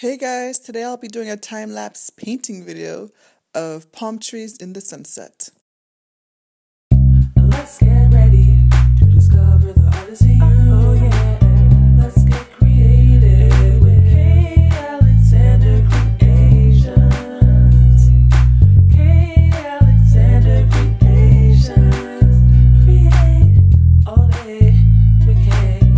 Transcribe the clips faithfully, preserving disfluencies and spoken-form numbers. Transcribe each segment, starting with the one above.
Hey guys, today I'll be doing a time-lapse painting video of palm trees in the sunset. Let's get ready to discover the artist in you. Oh yeah. Let's get creative with Kalexandercreations. Kalexandercreations. Create all day we can.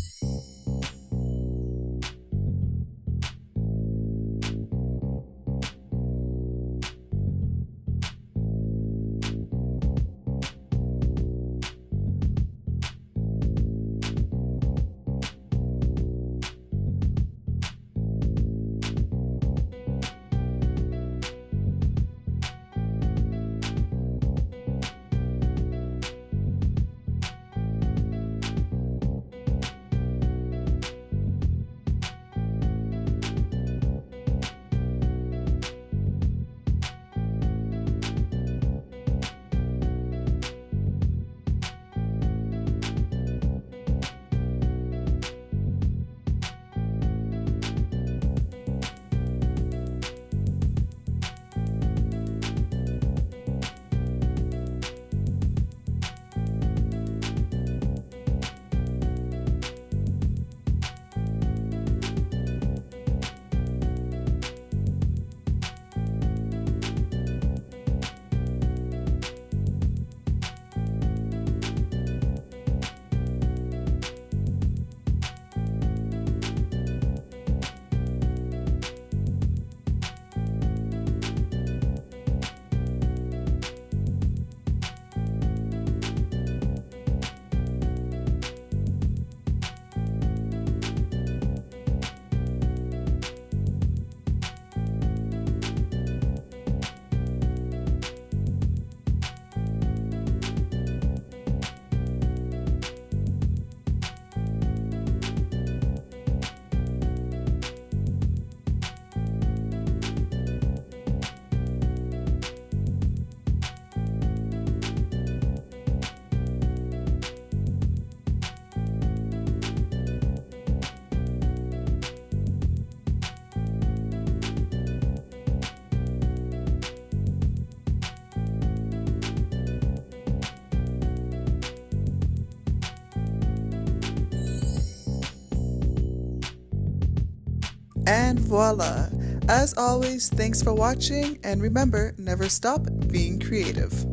And voila! As always, thanks for watching, and remember, never stop being creative.